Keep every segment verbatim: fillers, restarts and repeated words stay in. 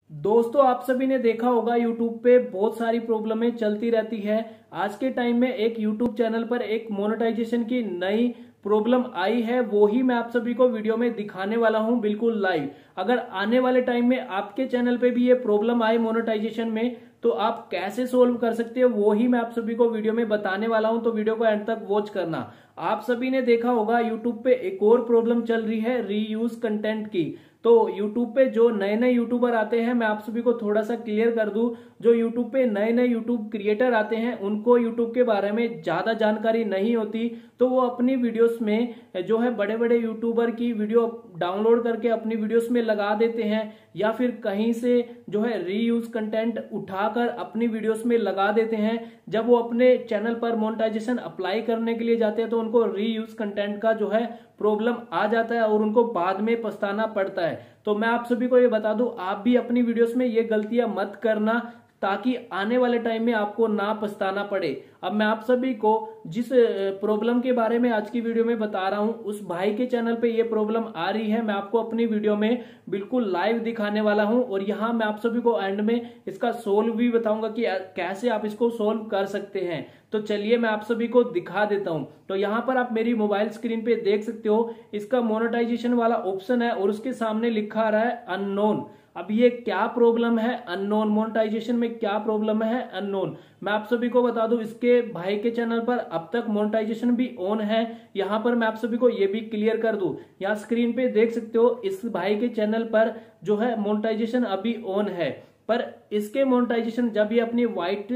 दोस्तों, आप सभी ने देखा होगा यूट्यूब पे बहुत सारी प्रॉब्लमें चलती रहती है। आज के टाइम में एक यूट्यूब चैनल पर एक मोनेटाइजेशन की नई प्रॉब्लम आई है, वो ही मैं आप सभी को वीडियो में दिखाने वाला हूं बिल्कुल लाइव। अगर आने वाले टाइम में आपके चैनल पे भी ये प्रॉब्लम आए मोनेटाइजेशन में, तो आप कैसे सोल्व कर सकते हो वो ही मैं आप सभी को वीडियो में बताने वाला हूं। तो वीडियो को एंड तक वॉच करना। आप सभी ने देखा होगा यूट्यूब पे एक और प्रॉब्लम चल रही है रीयूज कंटेंट की। तो यूट्यूब पे जो नए नए यूट्यूबर आते हैं, मैं आप सभी को थोड़ा सा क्लियर कर दूं, जो यूट्यूब पे नए नए यूट्यूब क्रिएटर आते हैं उनको यूट्यूब के बारे में ज्यादा जानकारी नहीं होती, तो वो अपनी वीडियोस में जो है बड़े बड़े यूट्यूबर की वीडियो डाउनलोड करके अपनी वीडियोस में लगा देते हैं, या फिर कहीं से जो है रीयूज कंटेंट उठाकर अपनी वीडियोस में लगा देते हैं। जब वो अपने चैनल पर मोनेटाइजेशन अप्लाई करने के लिए जाते हैं तो उनको रीयूज कंटेंट का जो है प्रॉब्लम आ जाता है और उनको बाद में पछताना पड़ता है। तो मैं आप सभी को ये बता दूं, आप भी अपनी वीडियोस में ये गलतियां मत करना, ताकि आने वाले टाइम में आपको ना पछताना पड़े। अब मैं आप सभी को जिस प्रॉब्लम के बारे में आज की वीडियो में बता रहा हूं, उस भाई के चैनल पे ये प्रॉब्लम आ रही है। मैं आपको अपनी वीडियो में बिल्कुल लाइव दिखाने वाला हूं, और यहां मैं आप सभी को एंड में इसका सोल्व भी बताऊंगा कि कैसे आप इसको सोल्व कर सकते हैं। तो चलिए मैं आप सभी को दिखा देता हूं। तो यहां पर आप मेरी मोबाइल स्क्रीन पे देख सकते हो, इसका मोनेटाइजेशन वाला ऑप्शन है और उसके सामने लिखा आ रहा है अननोन। अब ये क्या प्रॉब्लम है अननोन, मोनेटाइजेशन में क्या प्रॉब्लम है अननोन, मैं आप सभी को बता दूं। इसके भाई के चैनल पर अब तक मोनेटाइजेशन भी ऑन है। यहां पर मैं आप सभी को ये भी क्लियर कर दूं, यहाँ स्क्रीन पे देख सकते हो इस भाई के चैनल पर जो है मोनेटाइजेशन अभी ऑन है। पर इसके मोनेटाइजेशन जब ये अपनी वाइट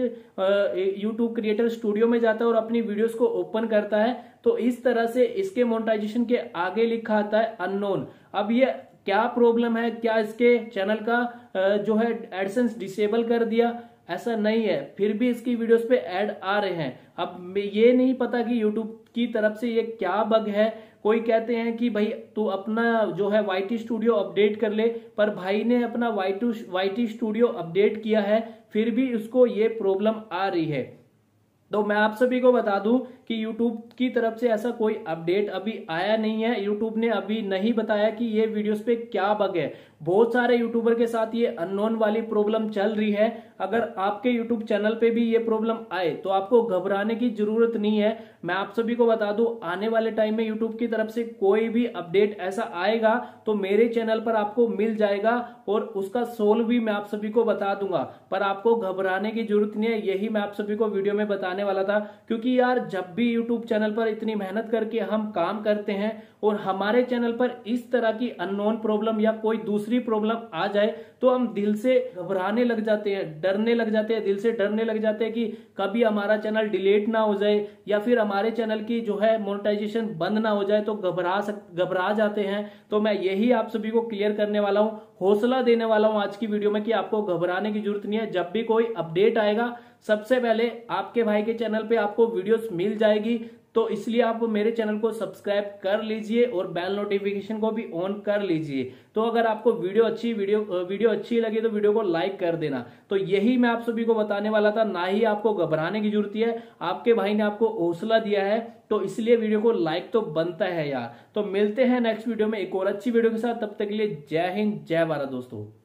यूट्यूब क्रिएटर स्टूडियो में जाता है और अपनी वीडियोस को ओपन करता है, तो इस तरह से इसके मोनेटाइजेशन के आगे लिखा आता है अननोन। अब ये क्या प्रॉब्लम है, क्या इसके चैनल का जो है एडसेंस डिसेबल कर दिया? ऐसा नहीं है, फिर भी इसकी वीडियोस पे ऐड आ रहे हैं। अब ये नहीं पता कि यूट्यूब की तरफ से ये क्या बग है। कोई कहते हैं कि भाई तू अपना जो है वाईटी स्टूडियो अपडेट कर ले, पर भाई ने अपना वाईटी वाईटी स्टूडियो अपडेट किया है, फिर भी उसको ये प्रॉब्लम आ रही है। तो मैं आप सभी को बता दूं कि YouTube की तरफ से ऐसा कोई अपडेट अभी आया नहीं है। YouTube ने अभी नहीं बताया कि ये वीडियोस पे क्या बग है। बहुत सारे यूट्यूबर के साथ ये अननोन वाली प्रॉब्लम चल रही है। अगर आपके YouTube चैनल पे भी ये प्रॉब्लम आए तो आपको घबराने की जरूरत नहीं है। मैं आप सभी को बता दूं, आने वाले टाइम में YouTube की तरफ से कोई भी अपडेट ऐसा आएगा तो मेरे चैनल पर आपको मिल जाएगा, और उसका सोल्व भी मैं आप सभी को बता दूंगा। पर आपको घबराने की जरूरत नहीं है, यही मैं आप सभी को वीडियो में बताने वाला था। क्योंकि यार जब भी यूट्यूब चैनल पर इतनी मेहनत करके हम काम करते हैं और हमारे चैनल पर इस तरह की अननोन प्रॉब्लम या कोई दूसरी प्रॉब्लम आ जाए, तो हम दिल से घबराने लग जाते हैं, डरने लग जाते हैं, दिल से डरने लग जाते हैं कि कभी हमारा चैनल डिलीट ना हो जाए, या फिर हमारे चैनल की जो है मोनेटाइजेशन बंद ना हो जाए, तो घबरा सक घबरा जाते हैं। तो मैं यही आप सभी को क्लियर करने वाला हूं, हौसला देने वाला हूं आज की वीडियो में कि आपको घबराने की जरूरत नहीं है। जब भी कोई अपडेट आएगा, सबसे पहले आपके भाई के चैनल पे आपको वीडियोस मिल जाएगी। तो इसलिए आप मेरे चैनल को सब्सक्राइब कर लीजिए और बेल नोटिफिकेशन को भी ऑन कर लीजिए। तो अगर आपको वीडियो अच्छी वीडियो वीडियो अच्छी लगी तो वीडियो को लाइक कर देना। तो यही मैं आप सभी को बताने वाला था, ना ही आपको घबराने की जरूरत है। आपके भाई ने आपको हौसला दिया है, तो इसलिए वीडियो को लाइक तो बनता है यार। तो मिलते हैं नेक्स्ट वीडियो में एक और अच्छी वीडियो के साथ। तब तक के लिए जय हिंद, जय भारत दोस्तों।